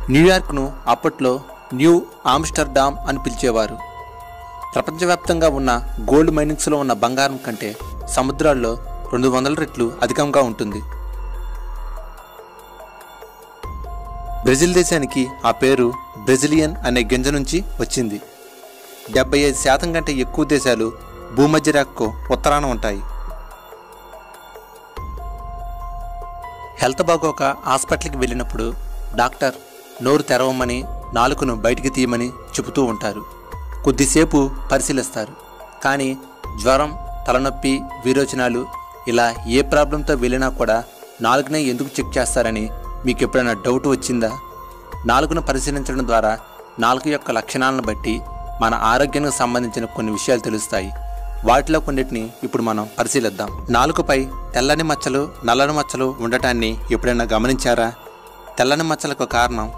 న్యూయార్క్ను అప్పట్లో new Amsterdam అని పిలిచేవారు. ప్రపంచవ్యాప్తంగా ఉన్న గోల్డ్ మైనింగ్స్లో ఉన్న బంగారం కంటే సముద్రాల్లో 200 రెట్లు అధికంగా ఉంటుంది. బ్రెజిల్ దేశానికి ఆ పేరు బ్రెజిలియన్ అనే గింజ నుంచి వచ్చింది. 75% కంటే ఎక్కువ దేశాలు భూమధ్య రేఖకు ఉత్తరాన ఉంటాయి. హెల్త్ బాగోక హాస్పిటల్కి వెళ్ళినప్పుడు డాక్టర్ నోరు తెరవమని, నాలుకను బయటికి తీయమని చెబుతూ ఉంటారు. కొద్దిసేపు పరిశీలిస్తారు. కానీ జ్వరం, తలనొప్పి, విరోచనాలు ఇలా ఏ ప్రాబ్లంతో వెళ్ళినా కూడా నాలుకనే ఎందుకు చెక్ చేస్తారని మీకు ఎప్పుడైనా డౌట్ వచ్చిందా? నాలుకను పరిశీలించడం ద్వారా నాలుక యొక్క లక్షణాలను బట్టి మన ఆరోగ్యానికి సంబంధించిన కొన్ని విషయాలు తెలుస్తాయి. వాటిలో కొన్నిటిని ఇప్పుడు మనం పరిశీలిద్దాం. నాలుకపై తెల్లని మచ్చలు, నల్లని మచ్చలు ఉండటాన్ని ఎప్పుడైనా గమనించారా? తెల్లని మచ్చలకు కారణం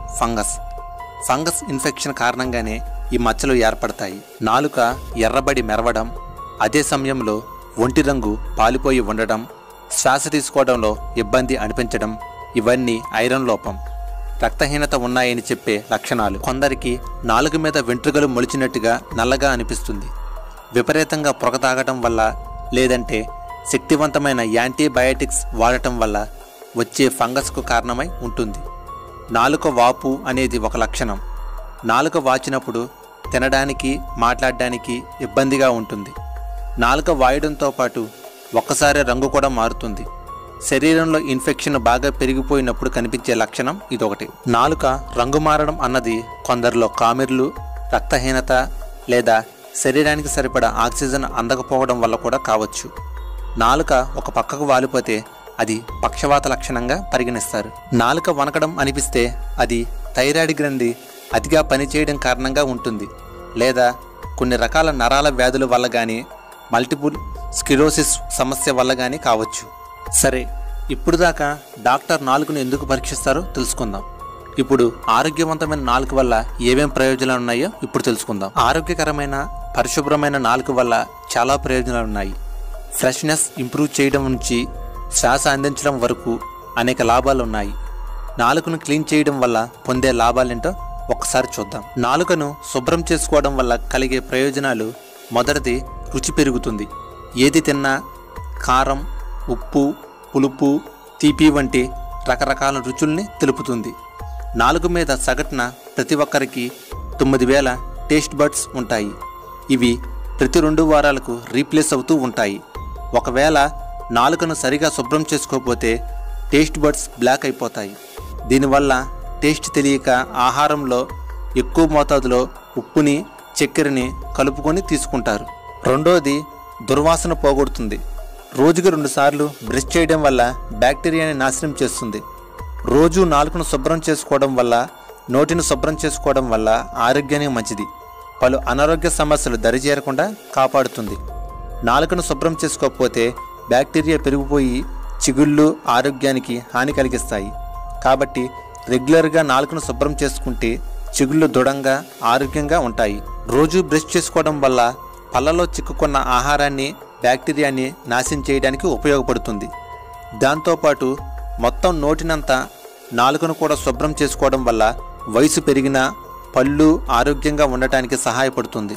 ఫంగస్ ఇన్ఫెక్షన్ కారణంగానే ఈ మచ్చలు ఏర్పడతాయి. నాలుక ఎర్రబడి మెరవడం, అదే సమయంలో ఒంటి రంగు పాలిపోయి ఉండడం, శ్వాస తీసుకోవడంలో ఇబ్బంది అనిపించడం ఇవన్నీ ఐరన్ లోపం, రక్తహీనత ఉన్నాయని చెప్పే లక్షణాలు. కొందరికి నాలుక మీద వెంట్రుకలు మొలిచినట్టుగా నల్లగా అనిపిస్తుంది. విపరీతంగా పొగ తాగటం వల్ల లేదంటే శక్తివంతమైన యాంటీబయాటిక్స్ వాడటం వల్ల వచ్చే ఫంగస్కు కారణమై ఉంటుంది. నాలుక వాపు అనేది ఒక లక్షణం. నాలుక వాచినప్పుడు తినడానికి, మాట్లాడడానికి ఇబ్బందిగా ఉంటుంది. నాలుక వాయడంతో పాటు ఒక్కసారి రంగు కూడా మారుతుంది. శరీరంలో ఇన్ఫెక్షన్ బాగా పెరిగిపోయినప్పుడు కనిపించే లక్షణం ఇదొకటి. నాలుక రంగు మారడం అన్నది కొందరిలో కామెర్లు, రక్తహీనత లేదా శరీరానికి సరిపడా ఆక్సిజన్ అందకపోవడం వల్ల కూడా కావచ్చు. నాలుక ఒక పక్కకు వాలిపోతే అది పక్షవాత లక్షణంగా పరిగణిస్తారు. నాలుక వనకడం అనిపిస్తే అది థైరాయిడ్ గ్రంథి అతిగా పనిచేయడం కారణంగా ఉంటుంది. లేదా కొన్ని రకాల నరాల వ్యాధుల వల్ల కానీ, మల్టిపుల్ స్క్లెరోసిస్ సమస్య వల్ల కానీ కావచ్చు. సరే, ఇప్పుడు దాకా డాక్టర్ నాలుకను ఎందుకు పరీక్షిస్తారో తెలుసుకుందాం. ఇప్పుడు ఆరోగ్యవంతమైన నాలుక వల్ల ఏమేం ప్రయోజనాలు ఉన్నాయో ఇప్పుడు తెలుసుకుందాం. ఆరోగ్యకరమైన, పరిశుభ్రమైన నాలుక వల్ల చాలా ప్రయోజనాలు ఉన్నాయి. ఫ్రెష్నెస్ ఇంప్రూవ్ చేయడం నుంచి శ్వాస అందించడం వరకు అనేక లాభాలు ఉన్నాయి. నాలుకను క్లీన్ చేయడం వల్ల పొందే లాభాలేంటో ఒక్కసారి చూద్దాం. నాలుకను శుభ్రం చేసుకోవడం వల్ల కలిగే ప్రయోజనాలు: మొదటిది, రుచి పెరుగుతుంది. ఏది తిన్నా కారం, ఉప్పు, పులుపు, తీపి వంటి రకరకాల రుచుల్ని తెలుపుతుంది. నాలుక మీద సగటున ప్రతి ఒక్కరికి 9000 టేస్ట్ బడ్స్ ఉంటాయి. ఇవి ప్రతి 2 వారాలకు రీప్లేస్ అవుతూ ఉంటాయి. ఒకవేళ నాలుకను సరిగా శుభ్రం చేసుకోకపోతే టేస్ట్ బడ్స్ బ్లాక్ అయిపోతాయి. దీనివల్ల టేస్ట్ తెలియక ఆహారంలో ఎక్కువ మోతాదులో ఉప్పుని, చక్కెరని కలుపుకొని తీసుకుంటారు. రెండోది, దుర్వాసన పోగొడుతుంది. రోజుకు 2 సార్లు బ్రష్ చేయడం వల్ల బ్యాక్టీరియాని నాశనం చేస్తుంది. రోజు నాలుకను శుభ్రం చేసుకోవడం వల్ల, నోటిని శుభ్రం చేసుకోవడం వల్ల ఆరోగ్యానికి మంచిది. పలు అనారోగ్య సమస్యలు దరిచేరకుండా కాపాడుతుంది. నాలుకను శుభ్రం చేసుకోకపోతే బ్యాక్టీరియా పెరిగిపోయి చిగుళ్ళు ఆరోగ్యానికి హాని కలిగిస్తాయి. కాబట్టి రెగ్యులర్గా నాలుకను శుభ్రం చేసుకుంటే చిగుళ్ళు దృఢంగా, ఆరోగ్యంగా ఉంటాయి. రోజు బ్రష్ చేసుకోవడం వల్ల పళ్ళలో చిక్కుకున్న ఆహారాన్ని, బ్యాక్టీరియాని నాశనం చేయడానికి ఉపయోగపడుతుంది. దాంతోపాటు మొత్తం నోటినంతా నాలుకను కూడా శుభ్రం చేసుకోవడం వల్ల వయసు పెరిగినా పళ్ళు ఆరోగ్యంగా ఉండటానికి సహాయపడుతుంది.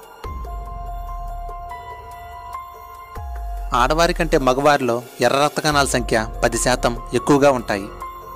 ఆడవారి కంటే మగవారిలో ఎర్ర రక్త కణాల సంఖ్య 10% ఎక్కువగా ఉంటాయి.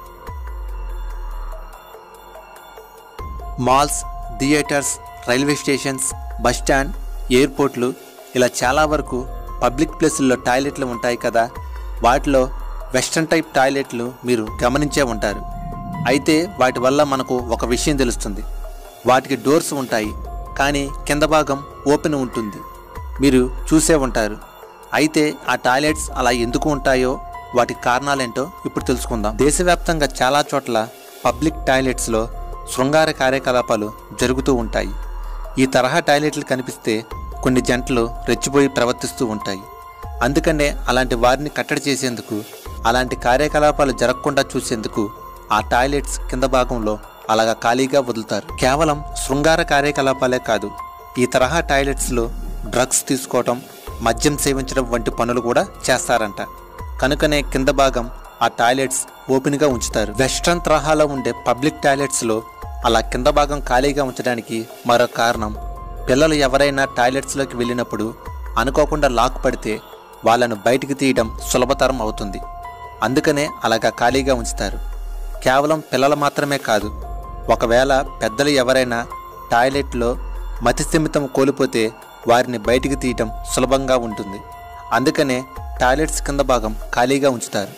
Malls, theatres, railway stations, bus stand, ఎయిర్పోర్ట్లు ఇలా చాలా వరకు పబ్లిక్ ప్లేసుల్లో టాయిలెట్లు ఉంటాయి కదా. వాటిలో వెస్ట్రన్ టైప్ టాయిలెట్లు మీరు గమనించే ఉంటారు. అయితే వాటి వల్ల మనకు ఒక విషయం తెలుస్తుంది. వాటికి డోర్స్ ఉంటాయి, కానీ కింద భాగం ఓపెన్ ఉంటుంది. మీరు చూసే ఉంటారు. అయితే ఆ టాయిలెట్స్ అలా ఎందుకు ఉంటాయో, వాటికి కారణాలేంటో ఇప్పుడు తెలుసుకుందాం. దేశవ్యాప్తంగా చాలా చోట్ల పబ్లిక్ టాయిలెట్స్లో శృంగార కార్యకలాపాలు జరుగుతూ ఉంటాయి. ఈ తరహా టాయిలెట్లు కనిపిస్తే కొన్ని జంటలు రెచ్చిపోయి ప్రవర్తిస్తూ ఉంటాయి. అందుకనే అలాంటి వారిని కట్టడి చేసేందుకు, అలాంటి కార్యకలాపాలు జరగకుండా చూసేందుకు ఆ టాయిలెట్స్ కింద భాగంలో అలాగా ఖాళీగా వదులుతారు. కేవలం శృంగార కార్యకలాపాలే కాదు, ఈ తరహా టాయిలెట్స్లో డ్రగ్స్ తీసుకోవటం, మద్యం సేవించడం వంటి పనులు కూడా చేస్తారంట. కనుకనే కింద భాగం ఆ టాయిలెట్స్ ఓపెన్గా ఉంచుతారు. వెస్ట్రన్ తరహాలో ఉండే పబ్లిక్ టాయిలెట్స్లో అలా కింద భాగం ఖాళీగా ఉంచడానికి మరో కారణం, పిల్లలు ఎవరైనా టాయిలెట్స్లోకి వెళ్ళినప్పుడు అనుకోకుండా లాక్ పడితే వాళ్ళను బయటికి తీయడం సులభతరం అవుతుంది. అందుకనే అలాగా ఖాళీగా ఉంచుతారు. కేవలం పిల్లలు మాత్రమే కాదు, ఒకవేళ పెద్దలు ఎవరైనా టాయిలెట్లో మతిస్థిమితం కోల్పోతే వారిని బయటికి తీయటం సులభంగా ఉంటుంది. అందుకనే టాయిలెట్స్ కింద భాగం ఖాళీగా ఉంచుతారు.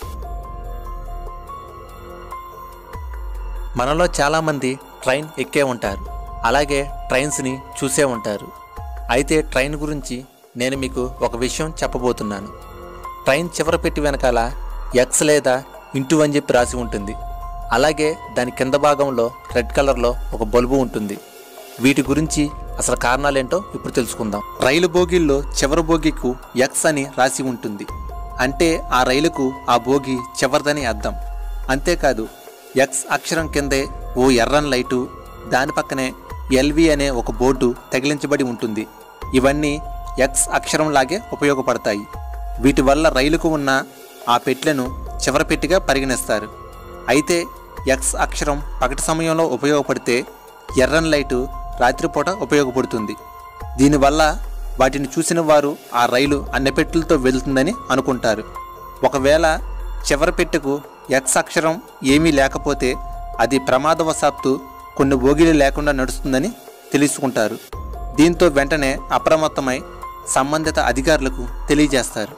మనలో చాలామంది ట్రైన్ ఎక్కే ఉంటారు, అలాగే ట్రైన్స్ని చూసే ఉంటారు. అయితే ట్రైన్ గురించి నేను మీకు ఒక విషయం చెప్పబోతున్నాను. ట్రైన్ చివర పెట్టి వెనకాల ఎక్స్ లేదా ఇంటూ అని చెప్పి రాసి ఉంటుంది. అలాగే దాని కింద భాగంలో రెడ్ కలర్లో ఒక బల్బు ఉంటుంది. వీటి గురించి అసలు కారణాలేంటో ఇప్పుడు తెలుసుకుందాం. రైలు బోగీల్లో చివరి బోగీకు ఎక్స్ అని రాసి ఉంటుంది. అంటే ఆ రైలుకు ఆ బోగి చివరిదని అర్థం. అంతేకాదు, ఎక్స్ అక్షరం కిందే ఓ ఎర్రని లైటు, దాని పక్కనే ఎల్వి అనే ఒక బోర్డు తగిలించబడి ఉంటుంది. ఇవన్నీ ఎక్స్ అక్షరం లాగే ఉపయోగపడతాయి. వీటి వల్ల రైలుకు ఉన్న ఆ పెట్టెలను చివరి పెట్టిగా పరిగణిస్తారు. అయితే ఎక్స్ అక్షరం పగటి సమయంలో ఉపయోగపడితే ఎర్రని లైటు రాత్రిపూట ఉపయోగపడుతుంది. దీనివల్ల వాటిని చూసిన వారు ఆ రైలు అన్ని పెట్టెలతో వెళ్తుందని అనుకుంటారు. ఒకవేళ చివరి పెట్టెకు ఎక్స్ అక్షరం ఏమీ లేకపోతే అది ప్రమాదవశాత్తు కొన్ని బోగీలు లేకుండా నడుస్తుందని తెలుసుకుంటారు. దీంతో వెంటనే అప్రమత్తమై సంబంధిత అధికారులకు తెలియజేస్తారు.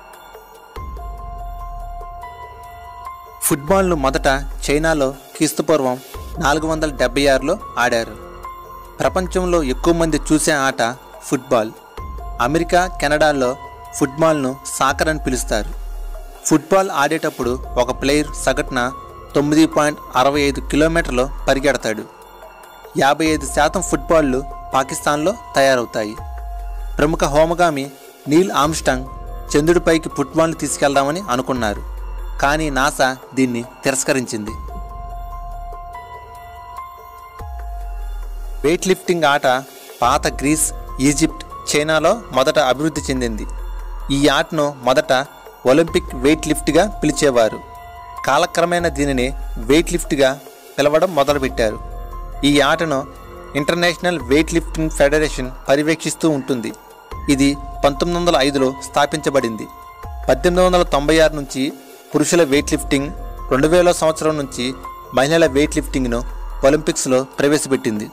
ఫుట్బాల్ను మొదట చైనాలో క్రీస్తుపూర్వం 476లో ఆడారు. ప్రపంచంలో ఎక్కువ మంది చూసే ఆట ఫుట్బాల్. అమెరికా, కెనడాల్లో ఫుట్బాల్ను సాకర్ అని పిలుస్తారు. ఫుట్బాల్ ఆడేటప్పుడు ఒక ప్లేయర్ సగటున 9.65 కిలోమీటర్లు పరిగెడతాడు. 55% ఫుట్బాల్లు పాకిస్తాన్లో తయారవుతాయి. ప్రముఖ హోమగామి నీల్ ఆమ్స్ట్రాంగ్ చంద్రుడిపైకి ఫుట్బాల్ని తీసుకెళ్దామని అనుకున్నారు. కానీ నాసా దీన్ని తిరస్కరించింది. వెయిట్ లిఫ్టింగ్ ఆట పాత గ్రీస్, ఈజిప్ట్, చైనాలో మొదట అభివృద్ధి చెందింది. ఈ ఆటను మొదట ఒలింపిక్ వెయిట్ లిఫ్ట్గా పిలిచేవారు. కాలక్రమేణా దీనిని వెయిట్ లిఫ్ట్గా పిలవడం మొదలుపెట్టారు. ఈ ఆటను ఇంటర్నేషనల్ వెయిట్ లిఫ్టింగ్ ఫెడరేషన్ పర్యవేక్షిస్తూ ఉంటుంది. ఇది 1905లో స్థాపించబడింది. 1896 నుంచి పురుషుల వెయిట్ లిఫ్టింగ్, 2000 సంవత్సరం నుంచి మహిళల వెయిట్ లిఫ్టింగ్ను ఒలింపిక్స్లో ప్రవేశపెట్టింది.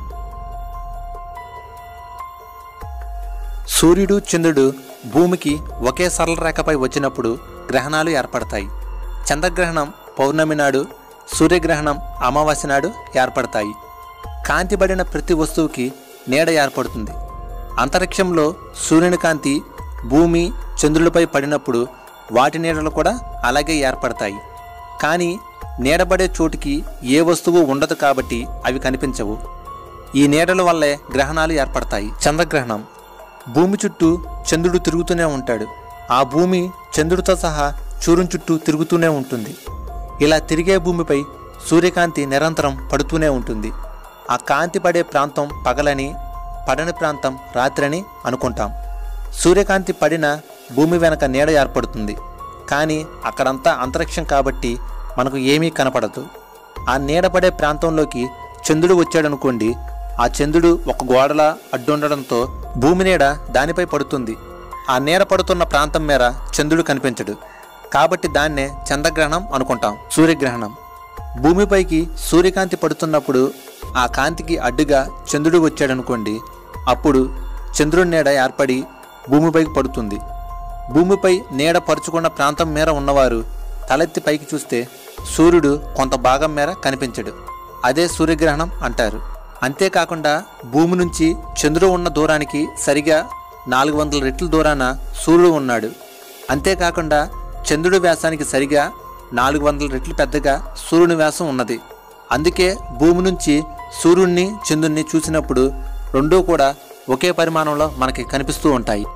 సూర్యుడు, చంద్రుడు భూమికి ఒకే సరళ రేఖపై వచ్చినప్పుడు గ్రహణాలు ఏర్పడతాయి. చంద్రగ్రహణం పౌర్ణమి నాడు, సూర్యగ్రహణం అమావాస్య నాడు ఏర్పడతాయి. కాంతిబడిన ప్రతి వస్తువుకి నీడ ఏర్పడుతుంది. అంతరిక్షంలో సూర్యుని కాంతి భూమి, చంద్రులపై పడినప్పుడు వాటి నీడలు కూడా అలాగే ఏర్పడతాయి. కానీ నీడబడే చోటుకి ఏ వస్తువు ఉండదు కాబట్టి అవి కనిపించవు. ఈ నీడల వల్లే గ్రహణాలు ఏర్పడతాయి. చంద్రగ్రహణం. భూమి చుట్టూ చంద్రుడు తిరుగుతూనే ఉంటాడు. ఆ భూమి చంద్రుడితో సహా సూర్యుని చుట్టూ తిరుగుతూనే ఉంటుంది. ఇలా తిరిగే భూమిపై సూర్యకాంతి నిరంతరం పడుతూనే ఉంటుంది. ఆ కాంతి పడే ప్రాంతం పగలని, పడని ప్రాంతం రాత్రని అనుకుంటాం. సూర్యకాంతి పడిన భూమి వెనక నీడ ఏర్పడుతుంది. కానీ అక్కడంతా అంతరిక్షం కాబట్టి మనకు ఏమీ కనపడదు. ఆ నీడ పడే ప్రాంతంలోకి చంద్రుడు వచ్చాడనుకోండి, ఆ చంద్రుడు ఒక గోడలా అడ్డుండడంతో భూమి నీడ దానిపై పడుతుంది. ఆ నీడ పడుతున్న ప్రాంతం మేర చంద్రుడు కనిపించడు. కాబట్టి దాన్నే చంద్రగ్రహణం అనుకుంటాం. సూర్యగ్రహణం. భూమిపైకి సూర్యకాంతి పడుతున్నప్పుడు ఆ కాంతికి అడ్డుగా చంద్రుడు వచ్చాడనుకోండి, అప్పుడు చంద్రుడి నీడ ఏర్పడి భూమిపైకి పడుతుంది. భూమిపై నీడ పరుచుకున్న ప్రాంతం మేర ఉన్నవారు తలెత్తి పైకి చూస్తే సూర్యుడు కొంత భాగం మేర కనిపించడు. అదే సూర్యగ్రహణం అంటారు. అంతేకాకుండా భూమి నుంచి చంద్రుడు ఉన్న దూరానికి సరిగా 400 రెట్ల దూరాన సూర్యుడు ఉన్నాడు. అంతేకాకుండా చంద్రుడి వ్యాసానికి సరిగా 400 రెట్లు పెద్దగా సూర్యుని వ్యాసం ఉన్నది. అందుకే భూమి నుంచి సూర్యుడిని, చంద్రుడిని చూసినప్పుడు రెండూ కూడా ఒకే పరిమాణంలో మనకి కనిపిస్తూ ఉంటాయి.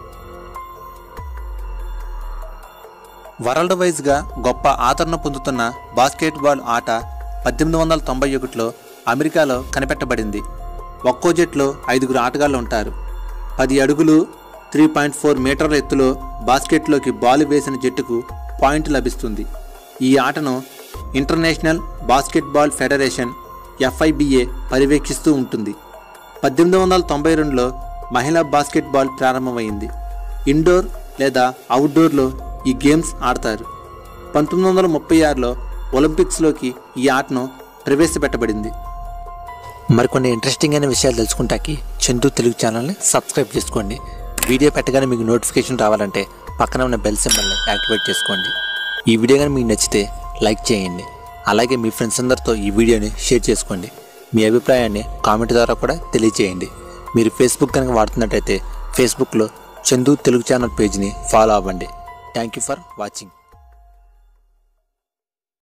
వరల్డ్ వైజ్గా గొప్ప ఆదరణ పొందుతున్న బాస్కెట్బాల్ ఆట 1891లో అమెరికాలో కనిపెట్టబడింది. ఒక్కో జట్లో 5 ఆటగాళ్ళు ఉంటారు. 10 అడుగులు 3.4 మీటర్ల ఎత్తులో బాస్కెట్లోకి బాల్ వేసిన జట్టుకు పాయింట్ లభిస్తుంది. ఈ ఆటను ఇంటర్నేషనల్ బాస్కెట్బాల్ ఫెడరేషన్ FIBA పర్యవేక్షిస్తూ ఉంటుంది. 1892లో మహిళా బాస్కెట్బాల్ ప్రారంభమైంది. ఇండోర్ లేదా అవుట్డోర్లో ఈ గేమ్స్ ఆడతారు. 1936లో ఒలింపిక్స్లోకి ఈ ఆటను ప్రవేశపెట్టబడింది. మరికొన్ని ఇంట్రెస్టింగ్ అయిన విషయాలు తెలుసుకుంటాకి చందు తెలుగు ఛానల్ని సబ్స్క్రైబ్ చేసుకోండి. వీడియో పెట్టగానే మీకు నోటిఫికేషన్ రావాలంటే పక్కన ఉన్న బెల్ సింబల్ని యాక్టివేట్ చేసుకోండి. ఈ వీడియో కానీ మీకు నచ్చితే లైక్ చేయండి. అలాగే మీ ఫ్రెండ్స్ అందరితో ఈ వీడియోని షేర్ చేసుకోండి. మీ అభిప్రాయాన్ని కామెంట్ ద్వారా కూడా తెలియజేయండి. మీరు ఫేస్బుక్ కనుక వాడుతున్నట్టయితే ఫేస్బుక్లో చందు తెలుగు ఛానల్ పేజ్ని ఫాలో అవ్వండి. Thank you for watching.